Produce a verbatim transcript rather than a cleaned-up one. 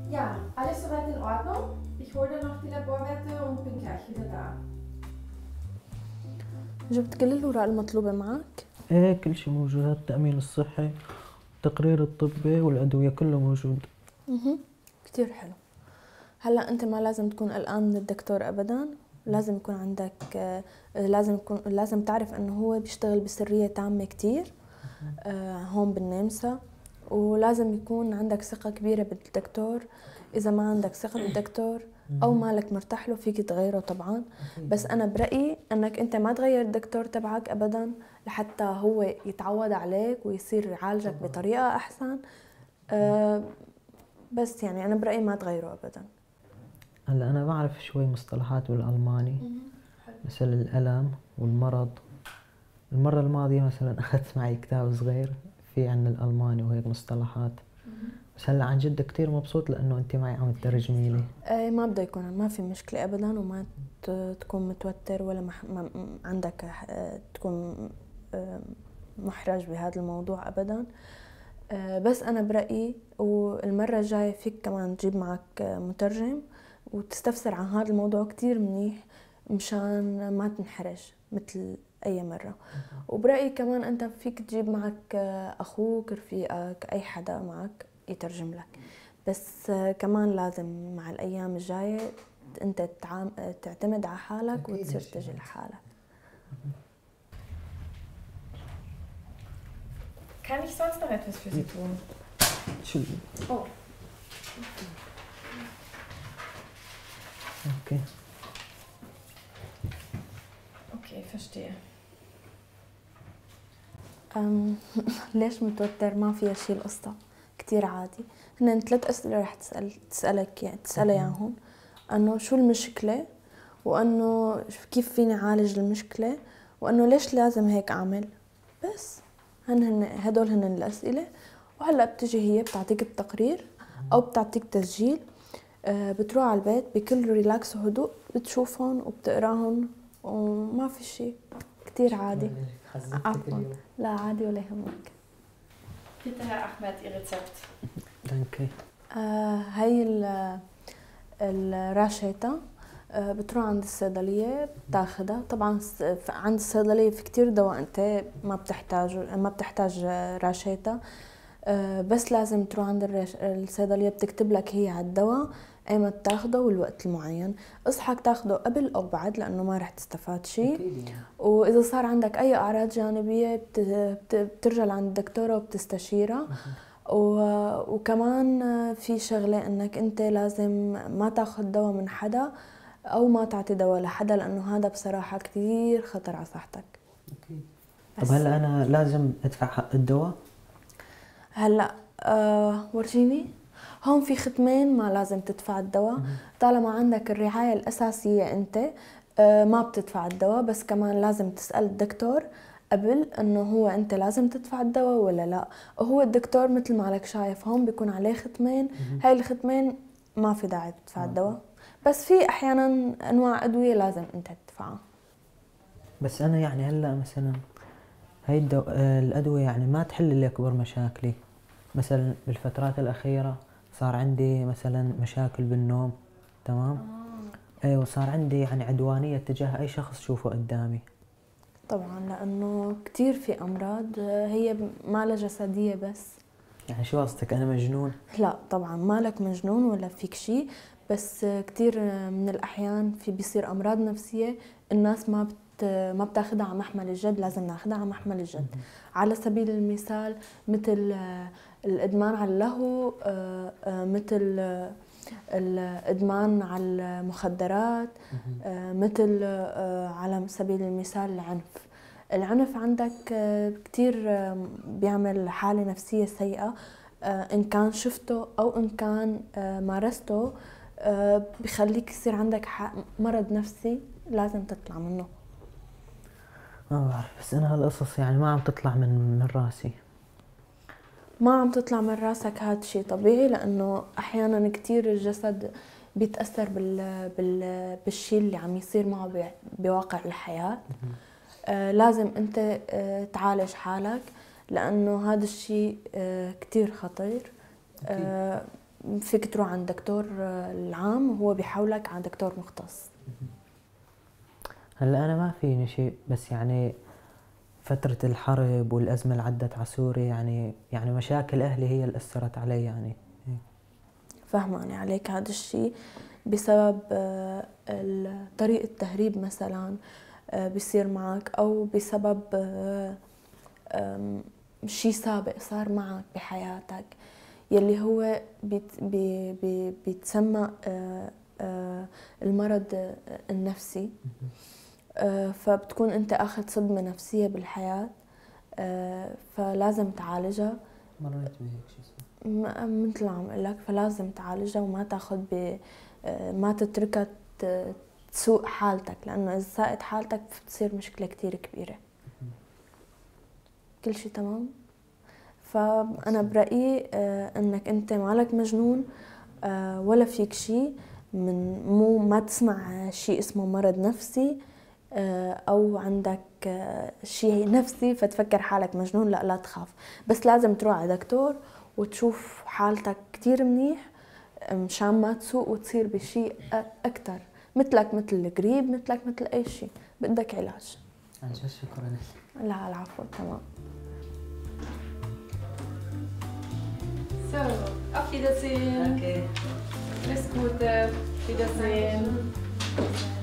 Ja, alles soweit in Ordnung. Ich hole dann noch die Laborwerte und bin gleich wieder da. جبت كل الأوراق المطلوبة معك؟ ايه كل شيء موجود، التأمين الصحي، التقرير الطبي والأدوية كله موجود. اها كتير حلو. هلا أنت ما لازم تكون قلقان من الدكتور أبدا، لازم يكون عندك لازم يكون لازم تعرف إنه هو بيشتغل بسرية تامة كتير هون بالنمسا، ولازم يكون عندك ثقة كبيرة بالدكتور. إذا ما عندك ثقة بالدكتور أو مالك مرتاح له فيك تغيره طبعا، بس أنا برأيي أنك أنت ما تغير الدكتور تبعك أبدا لحتى هو يتعود عليك ويصير يعالجك بطريقة أحسن. أه بس يعني أنا برأيي ما تغيره أبدا. هلا أنا بعرف شوي مصطلحات بالألماني مثل الألم والمرض. المرة الماضية مثلا أخذت معي كتاب صغير في عن الألماني وهيك مصطلحات، بس هلا عن جد كتير مبسوط لأنه أنت معي عم تترجمي لي. ايه ما بده يكون ما في مشكلة أبدا، وما تكون متوتر ولا مح... ما عندك تكون محرج بهذا الموضوع أبدا. بس أنا برأيي والمرة الجاية فيك كمان تجيب معك مترجم وتستفسر عن هذا الموضوع كتير منيح مشان ما تنحرج مثل أي مرة. وبرأيي كمان أنت فيك تجيب معك أخوك، رفيقك، أي حدا معك يترجم لك. بس كمان لازم مع الأيام الجاية أنت تعتمد على حالك وتصير تجي لحالك. Kann ich sonst noch etwas für Sie tun? Entschuldigung. Oh. Okay. Okay, verstehe. أم ليش متوتر؟ ما فيها شي، القصة كتير عادي. هن ثلاث أسئلة رح تسأل تسألك يعني تسألها إياهم، إنه شو المشكلة، وإنه كيف فيني أعالج المشكلة، وإنه ليش لازم هيك أعمل. بس هن هن هدول هن الأسئلة. وهلا بتجي هي بتعطيك التقرير أو بتعطيك تسجيل، بتروح على البيت بكل ريلاكس وهدوء بتشوفهم وبتقراهم وما في شي، كتير عادي. عفوا، لا عادي ولا يهمك. Bitte Herr Ahmed, Ihr Rezept. Danke. آه هاي الراشيتا آه بتروح عند الصيدلية بتاخدها. طبعا عند الصيدلية في كتير دواء انت ما بتحتاج ما بتحتاج راشيتا، آه بس لازم تروح عند الصيدلية بتكتب لك هي على الدواء ايمت تاخده والوقت المعين. اصحك تاخده قبل او بعد لانه ما رح تستفاد شيء. واذا صار عندك اي اعراض جانبيه بترجع لعند الدكتوره وبتستشيرها. وكمان في شغله انك انت لازم ما تاخذ دواء من حدا او ما تعطي دواء لحدا، لانه هذا بصراحه كثير خطر على صحتك. اكيد. طب هلا انا لازم ادفع حق الدواء؟ هلا آه ورجيني. هون في ختمين ما لازم تدفع الدواء. طالما عندك الرعاية الأساسية أنت آه ما بتدفع الدواء، بس كمان لازم تسأل الدكتور قبل أنه هو أنت لازم تدفع الدواء ولا لا. وهو الدكتور مثل ما لك شايف هون بيكون عليه ختمين، هاي الختمين ما في داعي تدفع الدواء، بس في أحيانا أنواع أدوية لازم أنت تدفعها. بس أنا يعني هلا مثلا هاي الدو... الأدوية يعني ما تحل لي أكبر مشاكلي. مثلا بالفترات الأخيرة صار عندي مثلا مشاكل بالنوم، تمام؟ آه. ايوه صار عندي يعني عدوانية تجاه أي شخص شوفه قدامي. طبعا لأنه كتير في أمراض هي ما لها جسدية بس. يعني شو قصدك أنا مجنون؟ لا طبعا ما لك مجنون ولا فيك شيء، بس كتير من الأحيان في بيصير أمراض نفسية الناس ما بت ما بتاخدها على محمل الجد، لازم ناخدها على محمل الجد. على سبيل المثال مثل الإدمان على اللهو، مثل الإدمان على المخدرات، مثل على سبيل المثال العنف. العنف عندك كتير بيعمل حالة نفسية سيئة، إن كان شفته أو إن كان مارسته بخليك يصير عندك مرض نفسي لازم تطلع منه. ما بعرف، بس أنا هالقصص يعني ما عم تطلع من من راسي. ما عم تطلع من راسك، هذا شيء طبيعي، لأنه أحيانا كتير الجسد بيتأثر بال بال بالشيء اللي عم يصير معه بواقع الحياة. آه لازم أنت آه تعالج حالك، لأنه هذا الشيء آه كتير خطير. آه فيك تروح عند دكتور العام وهو بيحولك على دكتور مختص. هلا انا ما فيني شيء، بس يعني فترة الحرب والأزمة اللي عدت على سوريا يعني يعني مشاكل أهلي هي اللي أثرت علي يعني. فهماني عليك هذا الشيء بسبب طريقة التهريب مثلا بيصير معك، أو بسبب شيء سابق صار معك بحياتك يلي هو بيت بي بي بيتسمى المرض النفسي. فبتكون انت اخذ صدمة نفسية بالحياة، فلازم تعالجها. مريت بهيك شيء مثل ما عم اقول لك، فلازم تعالجها وما تاخذ ب ما تتركها تسوء حالتك، لانه اذا ساءت حالتك بتصير مشكلة كتير كبيرة. كل شيء تمام. فانا برأيي انك انت مالك مجنون ولا فيك شيء، من مو ما تسمع شيء اسمه مرض نفسي او عندك شيء نفسي فتفكر حالك مجنون. لا لا تخاف، بس لازم تروح على دكتور وتشوف حالتك كتير منيح مشان ما تسوء وتصير بشيء اكثر، مثلك مثل القريب، مثلك مثل اي شيء بدك علاج. عن جد شكرا لك. لا العفو. تمام. So, auf Wiedersehen. Okay. Alles Gute. Wiedersehen.